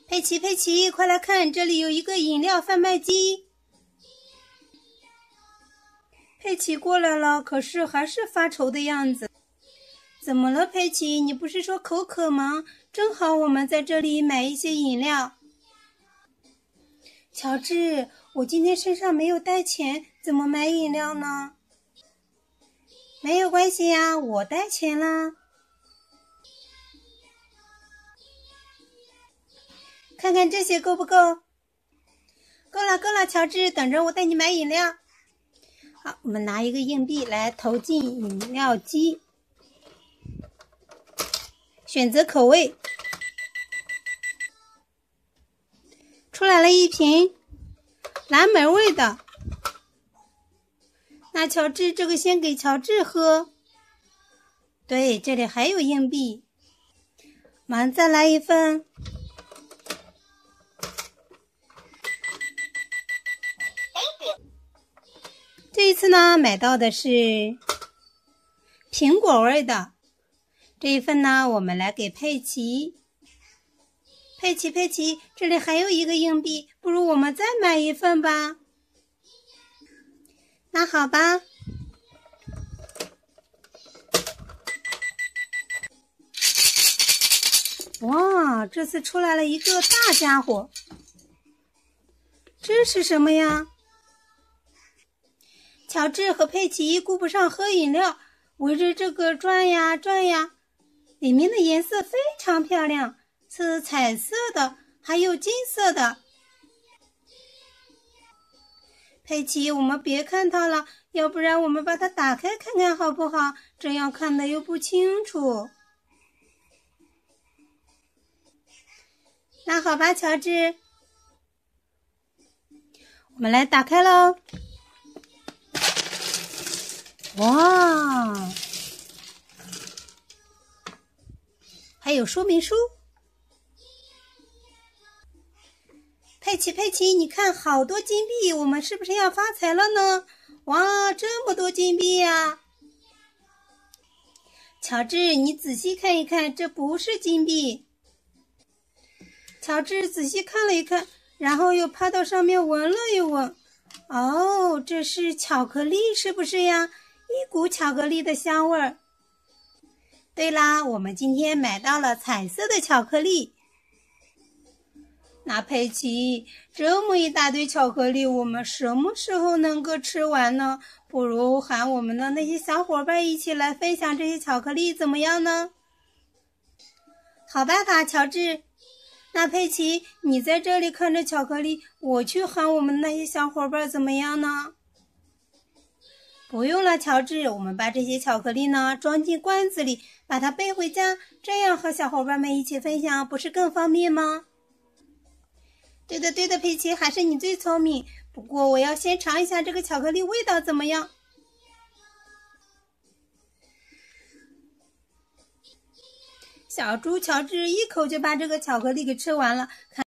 佩奇，佩奇，快来看，这里有一个饮料贩卖机。佩奇过来了，可是还是发愁的样子。怎么了，佩奇？你不是说口渴吗？正好我们在这里买一些饮料。乔治，我今天身上没有带钱，怎么买饮料呢？没有关系呀，我带钱啦。看看这些够不够？够了，够了，乔治，等着我带你买饮料。好，我们拿一个硬币来投进饮料机，选择口味，出来了一瓶蓝莓味的。那乔治，这个先给乔治喝。对，这里还有硬币，我们再来一份。这一次呢，买到的是苹果味的。这一份呢，我们来给佩奇。佩奇，佩奇，这里还有一个硬币，不如我们再买一份吧。那好吧。哇，这次出来了一个大家伙。这是什么呀？乔治和佩奇顾不上喝饮料，围着这个转呀转呀。里面的颜色非常漂亮，是彩色的，还有金色的。佩奇，我们别看它了，要不然我们把它打开看看好不好？这样看的又不清楚。那好吧，乔治，我们来打开喽。哇，还有说明书。佩奇，佩奇，你看好多金币，我们是不是要发财了呢？哇，这么多金币呀！乔治，你仔细看一看，这不是金币。乔治仔细看了一看，然后又趴到上面闻了一闻。哦，这是巧克力，是不是呀？一股巧克力的香味儿。对啦，我们今天买到了彩色的巧克力。那佩奇，这么一大堆巧克力，我们什么时候能够吃完呢？不如喊我们的那些小伙伴一起来分享这些巧克力，怎么样呢？好办法，乔治。那佩奇，你在这里看着巧克力，我去喊我们那些小伙伴，怎么样呢？不用了，乔治，我们把这些巧克力呢装进罐子里，把它背回家，这样和小伙伴们一起分享，不是更方便吗？对的，对的，佩奇，还是你最聪明。不过我要先尝一下这个巧克力味道怎么样。小猪乔治一口就把这个巧克力给吃完了。